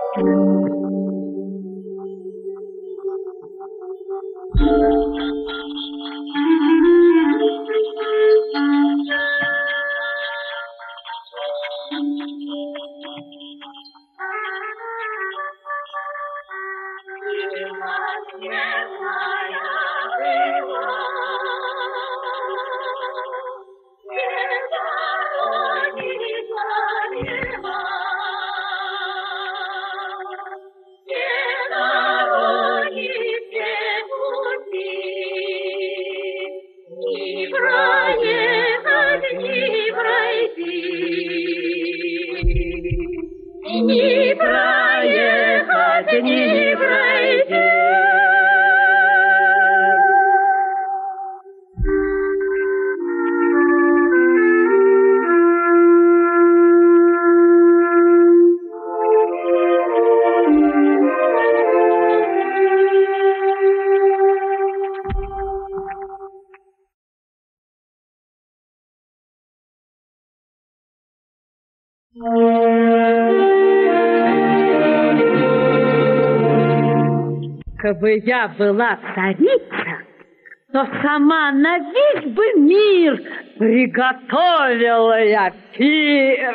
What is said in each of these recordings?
Кабы я была царица, то сама на весь бы мир приготовила я пир.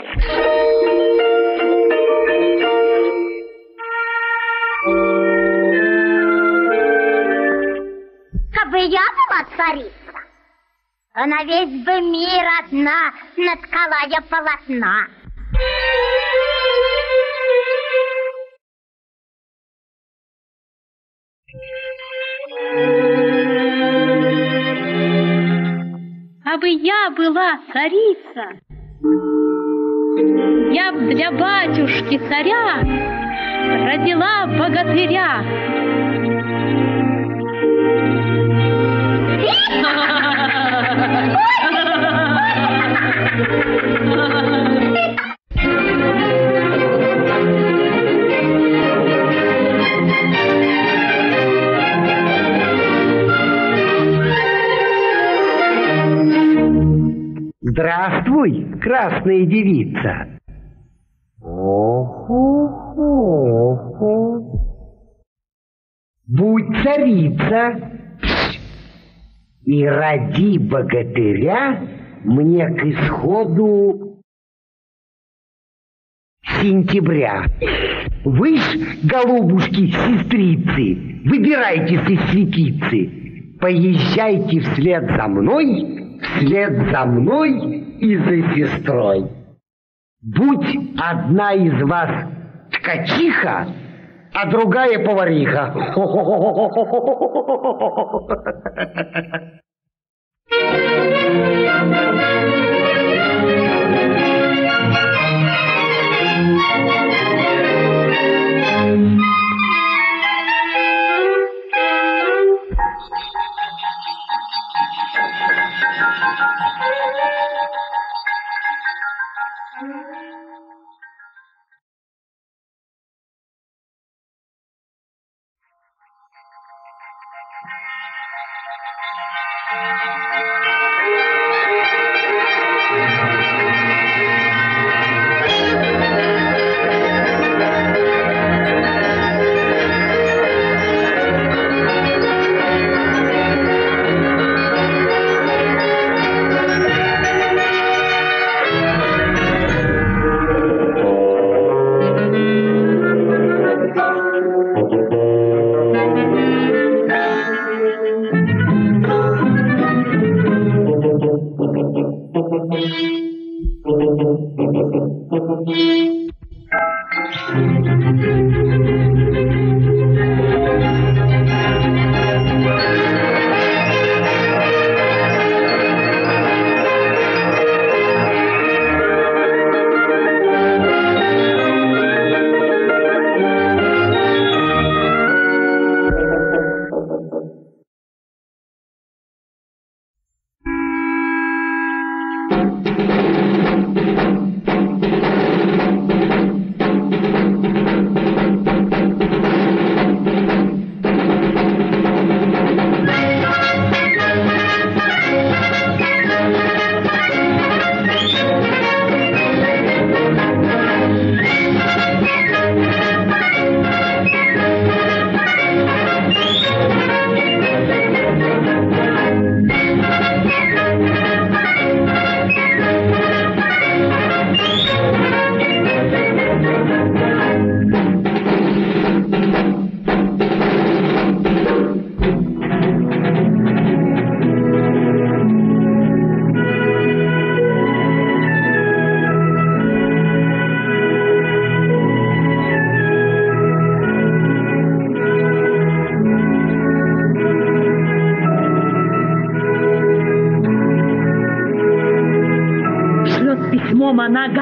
Кабы я была царица, то на весь бы мир одна наткала я полотна. Кабы я была царица, я б для батюшки царя родила богатыря. Здравствуй, красная девица. Будь царица и роди богатыря мне к исходу сентября. Вы ж, голубушки-сестрицы, выбирайтесь из светицы, поезжайте вслед за мной и за сестрой. Будь одна из вас ткачиха, а другая повариха.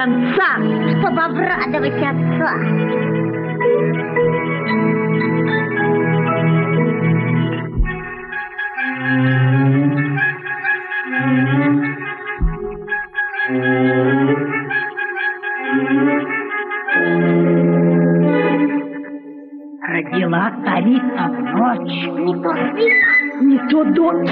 конца. Чтобы обрадовать отца. Родила царица в ночь. Не то сына, Не то дочь.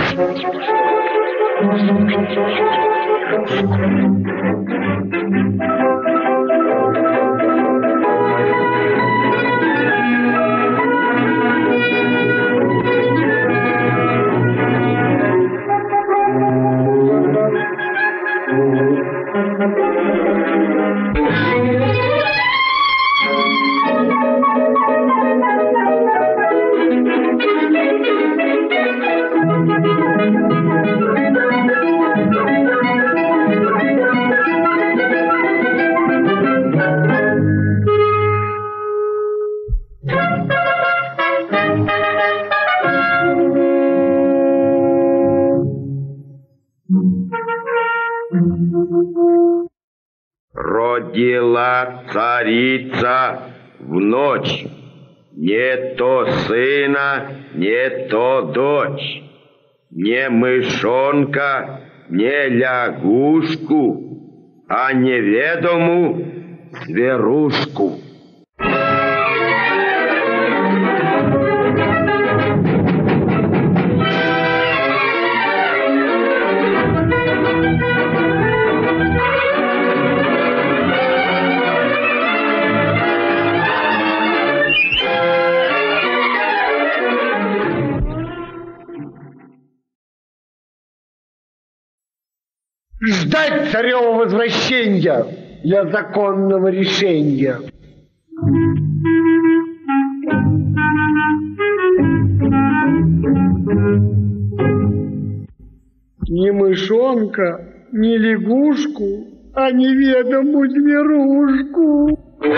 Родила царица в ночь, не то сына, не то дочь, не мышонка, не лягушку, а неведому зверушку. Ждать царева возвращения для законного решения. Ни мышонка, ни лягушку, а неведомую зверушку.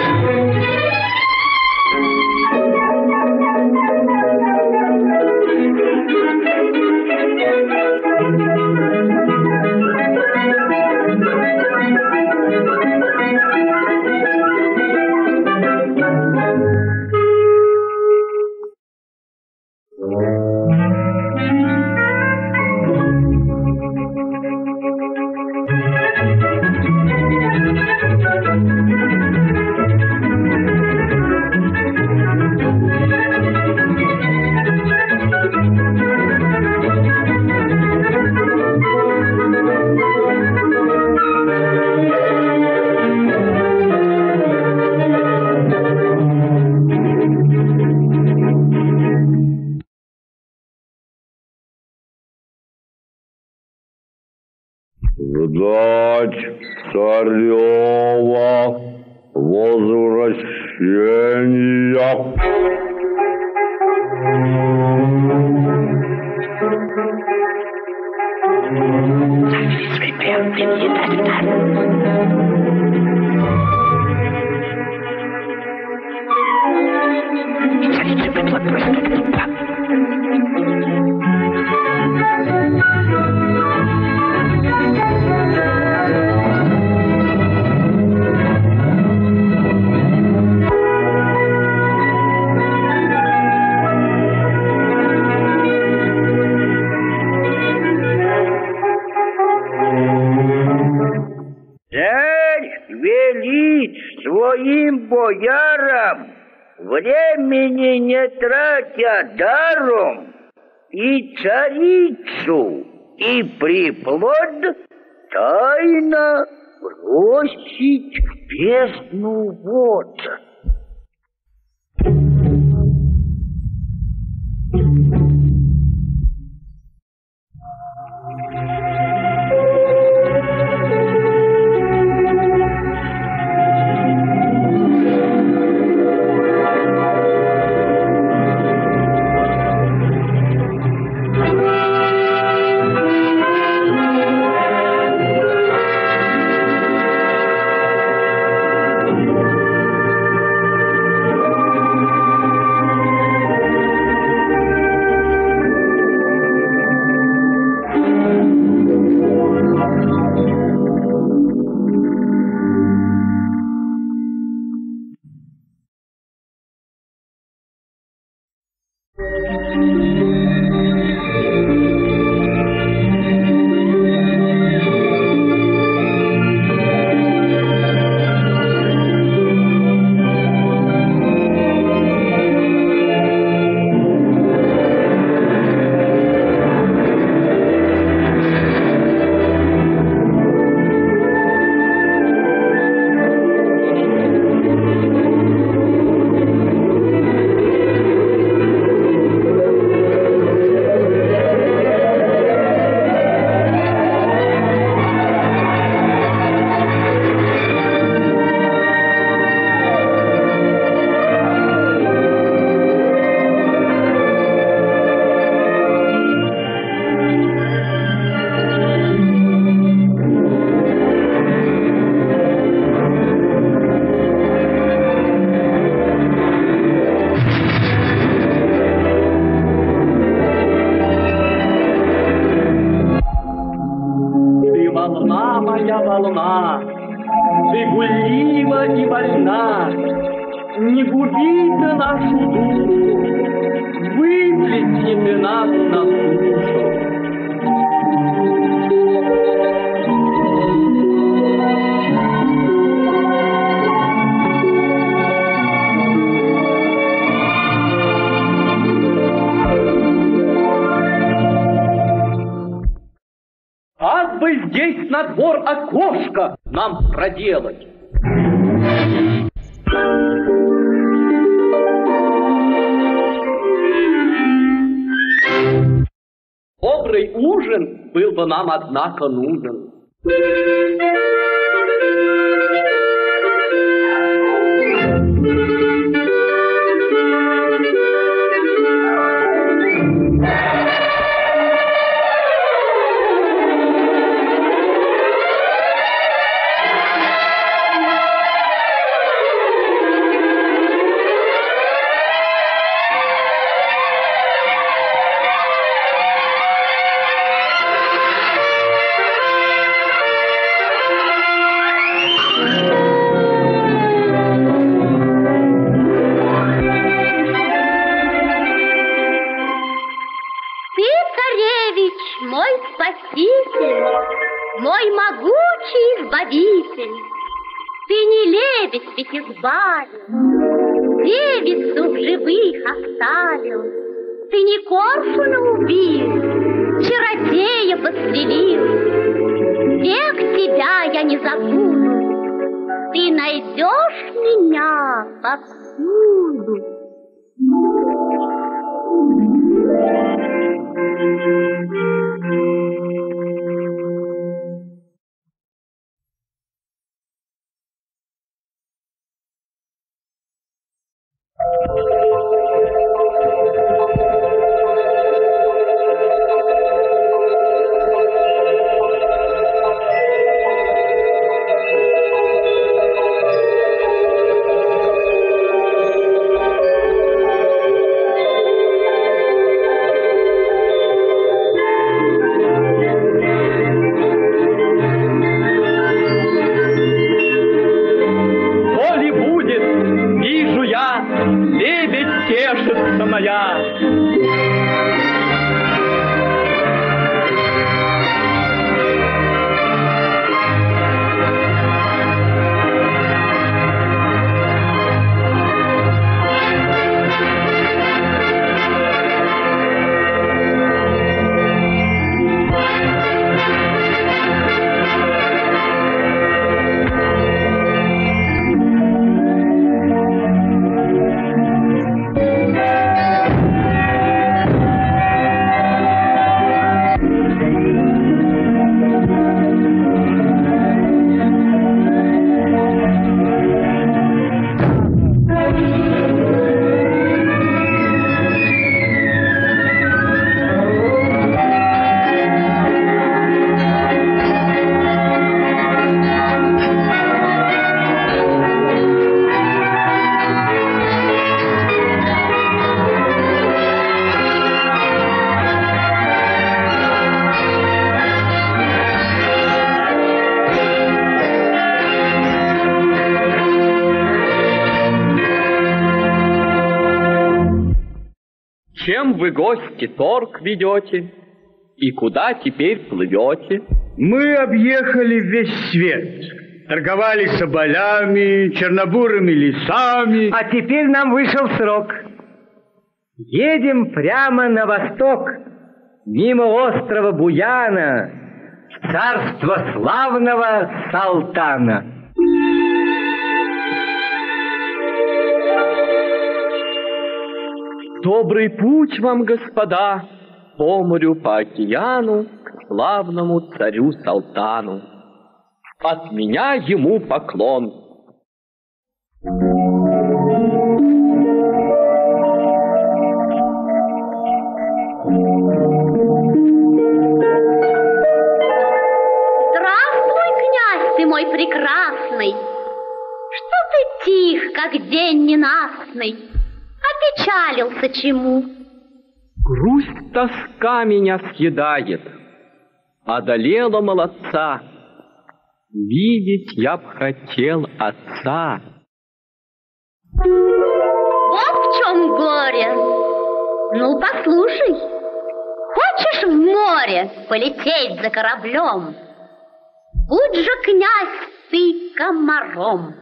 Ждать царева возвращения. велит своим боярам, времени не тратя даром, и царицу, и приплод тайно бросить в бездну вод. моя волна, ты гуллива и вольна, не губи ты нашу душу, выплесни ты нас на сушу. Как бы здесь на двор окошко нам проделать? Добрый ужин был бы нам, однако, нужен. Мой спаситель, мой могучий избавитель, ты не лебедь ведь избавил, девицу в живых оставил, ты не коршуна убил, чародея подстрелил. Век тебя я не забуду, ты найдешь меня повсюду. Лебедь тешится моя. Чем вы, гости, торг ведете? И куда теперь плывете? Мы объехали весь свет. Торговали соболями, чернобурыми лесами. А теперь нам вышел срок. Едем прямо на восток, мимо острова Буяна, в царство славного Салтана. Добрый путь вам, господа, по морю, по океану, к славному царю Салтану. От меня ему поклон. Здравствуй, князь ты мой прекрасный. Что ты тих, как день ненастный? Опечалился чему? Грусть, тоска меня съедает. Одолела молодца. Видеть я б хотел отца. Вот в чем горе. Ну, послушай. Хочешь в море полететь за кораблем? Будь же, князь, ты комаром.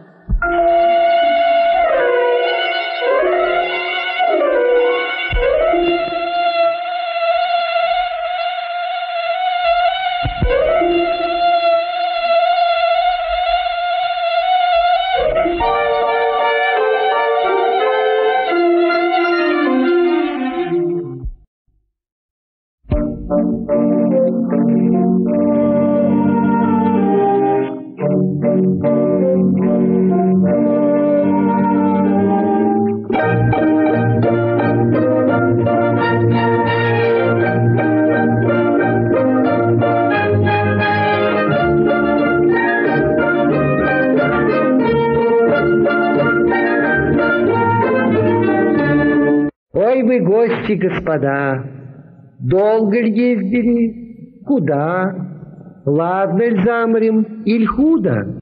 Ой, вы гости, господа, долго ли ездили? Куда? Ладно ли заморем, иль худо?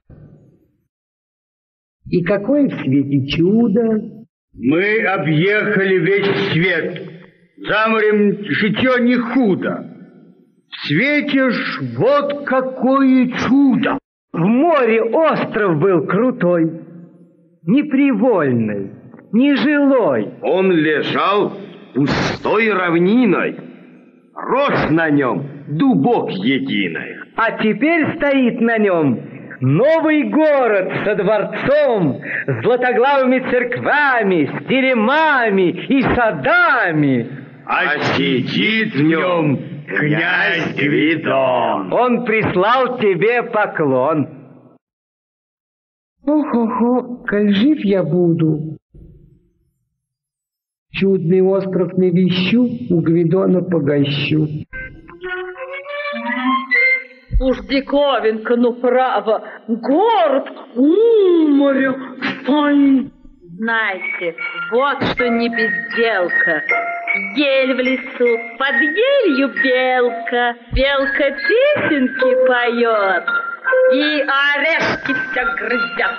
И какое в свете чудо? Мы объехали весь свет. За морем житье не худо. В свете ж вот какое чудо. В море остров был крутой, непривольный, нежилой. Он лежал пустой равниной. Рос на нем дубок единый. А теперь стоит на нем новый город со дворцом, с златоглавыми церквами, с теремами и садами. А сидит в нем князь Гвидон. Он прислал тебе поклон. Ох-охо, коль жив я буду, чудный остров навещу, у Гвидона погощу. Уж диковинка, ну право, город море стоит. Знаете, вот что не безделка. Ель в лесу, под елью белка. Белка песенки поет, и орешки все грызет.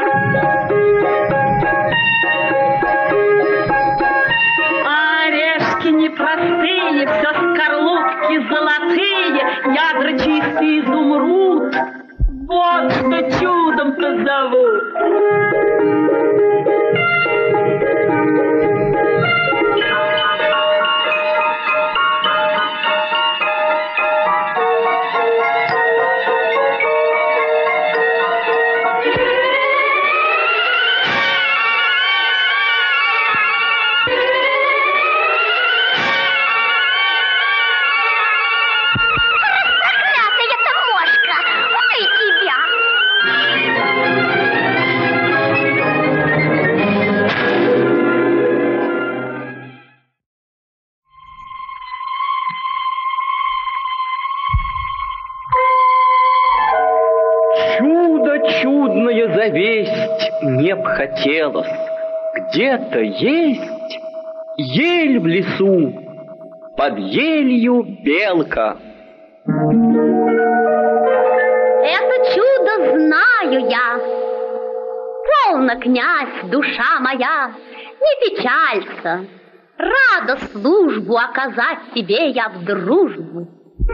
Орешки непростые, все скорлупки золотые, ядра чистый изумруд. Вот что чудом-то зовут. Чудная завесть мне б хотелось. Где-то есть ель в лесу, под елью белка. Это чудо знаю я. Полно, князь, душа моя, не печалься. Рада службу оказать тебе я в дружбу.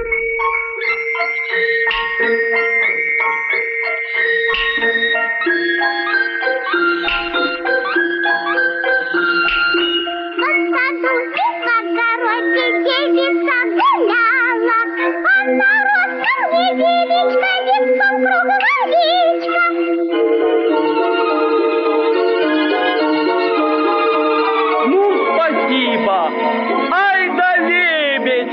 Девица гуляла, она ростом невеличка, лицом круглоличка. Ну, спасибо! Ай да лебедь!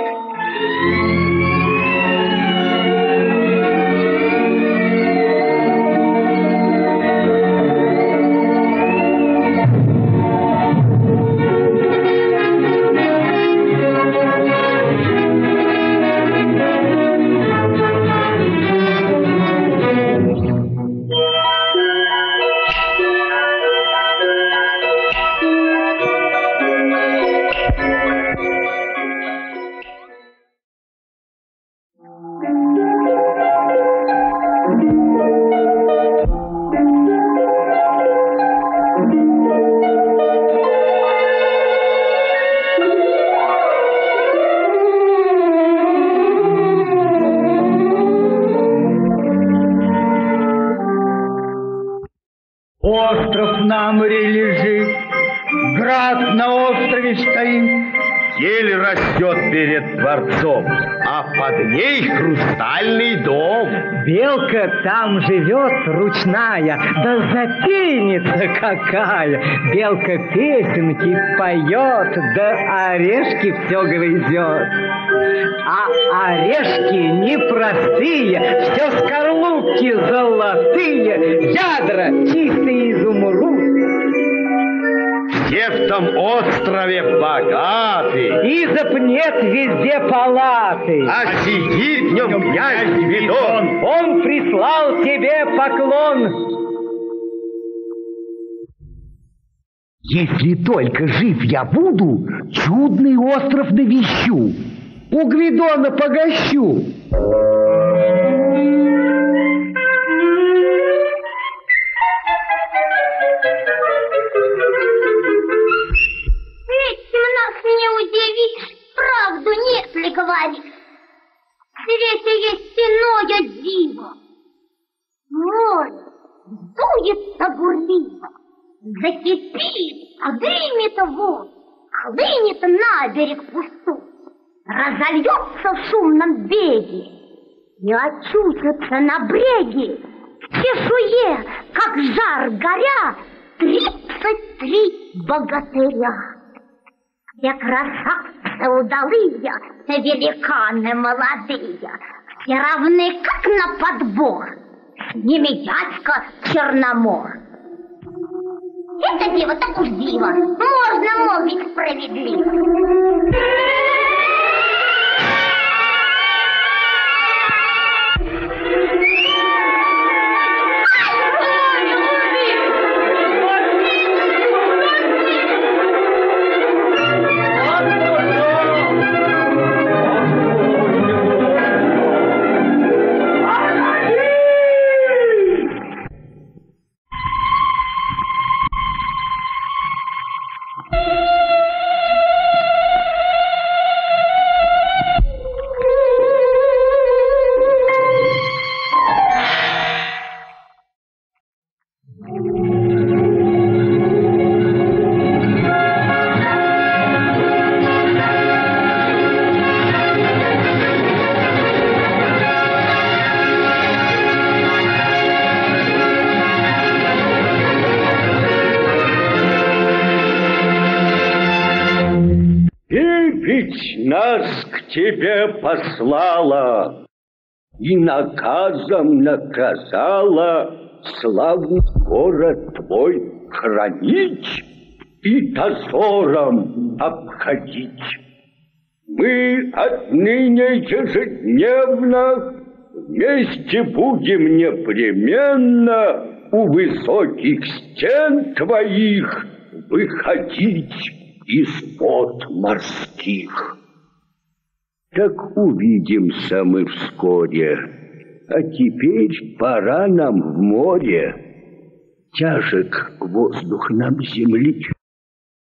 Остров на море лежит, град на острове стоит. Ель растет перед дворцом, а под ней хрустальный дом. Белка там живет ручная, да запильница какая. Белка песенки поет, да орешки все грызет. А орешки непростые, все скорлупки золотые, ядра чистый изумруд. Все в том острове богаты, Изоб нет везде палаты. а сидит в нем князь Гвидон. Он прислал тебе поклон. Если только жив я буду, чудный остров навещу, у Гвидона погощу. Этим нас не удивишь, правду нет ли говоришь? В свете есть иное диво. Море дуется бурливо, закипит, подымет воду, хлынет на берег пустой, разольется в шумном беге и очутится на бреге в чешуе, как жар горя, 33 богатыря. Все красавцы удалые, великаны молодые, все равны, как на подбор, с ними дядька Черномор. Это диво так уж диво, можно молвить справедливо. Нас к тебе послала и наказом наказала славный город твой хранить и дозором обходить. Мы отныне ежедневно вместе будем непременно у высоких стен твоих выходить из-под морских. Так увидимся мы вскоре, а теперь пора нам в море. Тяжек воздух нам земли.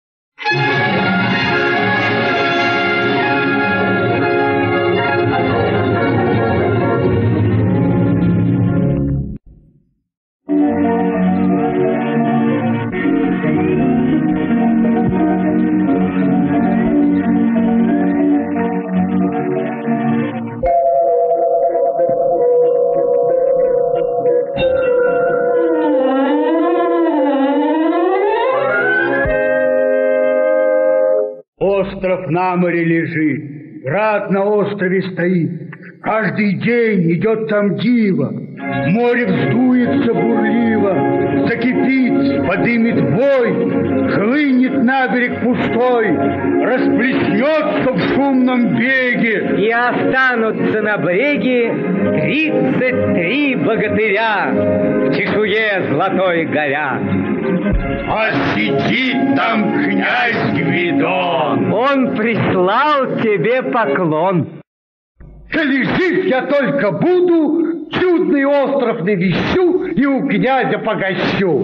Остров на море лежит, град на острове стоит. Каждый день идет там диво, море вздуется бурливо, закипит, подымет вой, хлынет на берег пустой, расплеснется в шумном беге. И останутся на бреге 33 богатыря в чешуе золотой горя. А сидит там князь Гвидон. Он прислал тебе поклон. Коли жив я только буду, чудный остров навещу и у князя погощу.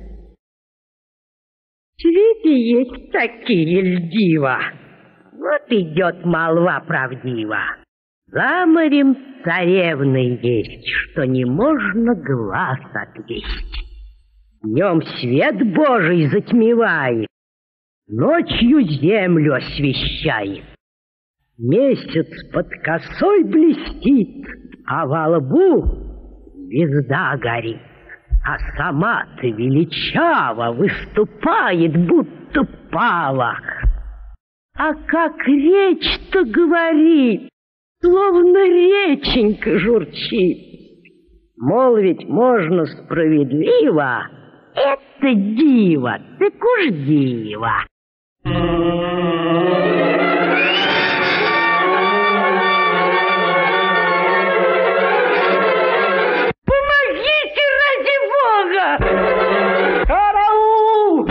В свете есть такие льдива. Вот идет молва правдива. За морем царевны есть, что не можно глаз отвести. Днем свет Божий затмевает, ночью землю освещает. Месяц под косой блестит, а во лбу звезда горит. А сама-то величаво выступает, будто пава. А как речь-то говорит, словно реченька журчит. Молвить можно справедливо, это диво, так уж диво. Помогите, ради Бога! Караул!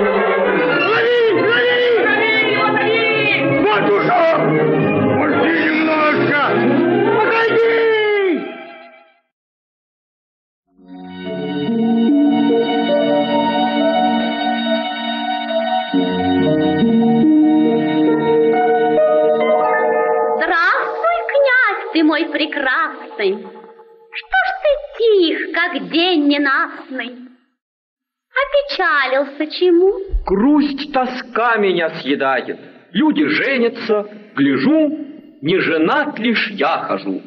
Лови! Матушка! Пусти немножко! Погоди! Здравствуй, князь ты мой прекрасный. Что ж ты тих, как день ненастный? Опечалился чему? Грусть, тоска меня съедает. Люди женятся, гляжу, не женат лишь я хожу.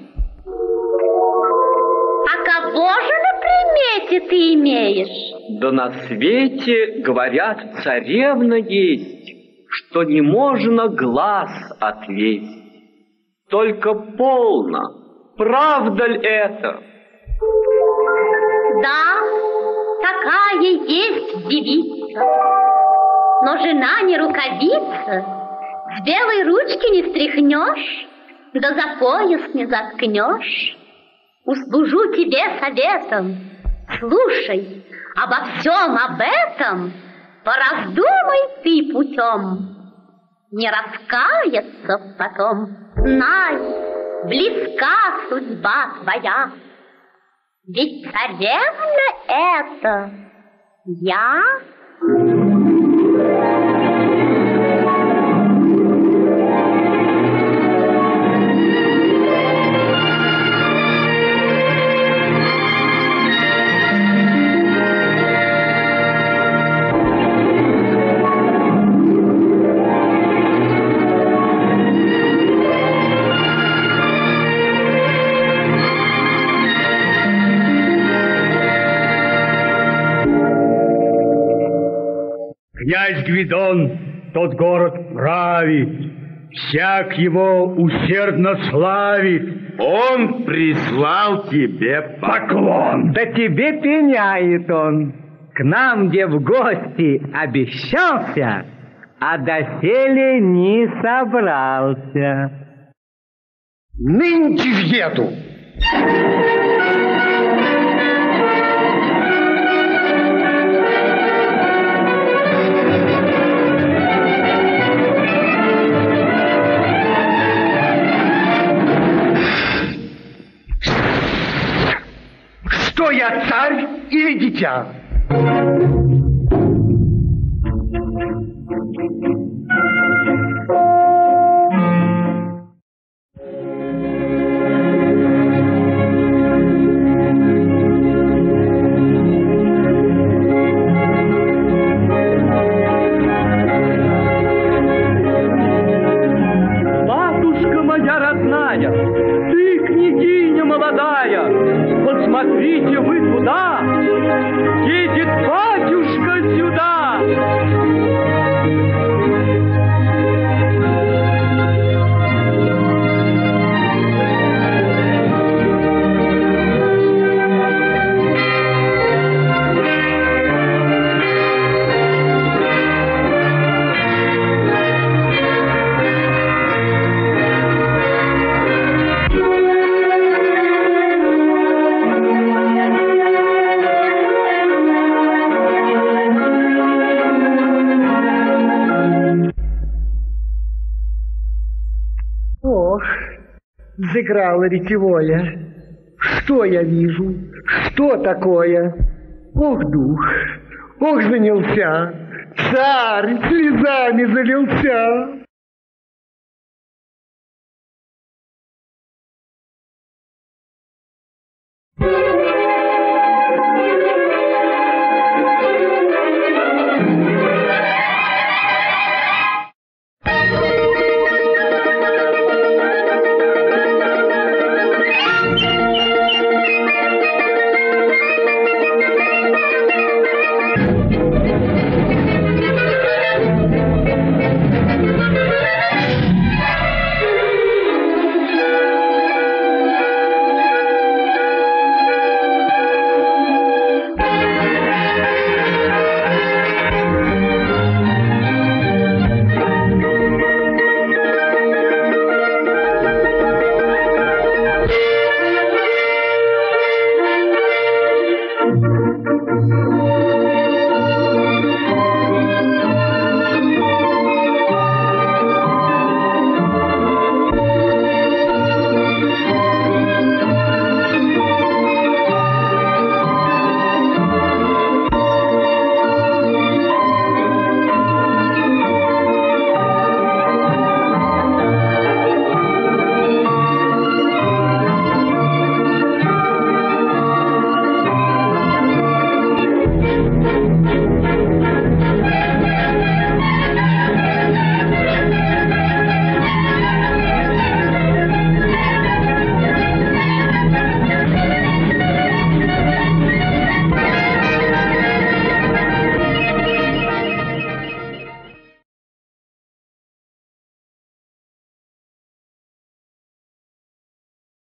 А кого же на примете ты имеешь? Да на свете, говорят, царевна есть, что не можно глаз отвесть. Только полно, правда ли это? Да, такая есть девица. Но жена не рукавица, с белой ручки не встряхнешь, да за пояс не заткнешь. Услужу тебе советом. Слушай, обо всем об этом пораздумай ты путем. Не раскаяться потом, знай, близка судьба твоя. Ведь царевна это я. Князь Гвидон тот город правит, всяк его усердно славит. Он прислал тебе Поклон! Да тебе пеняет он. К нам, где в гости обещался, а доселе не собрался. Нынче въеду! Что я, царь или дитя? взыграло речевое. Что я вижу? Что такое? Ох, дух, ох, занялся, царь слезами залился.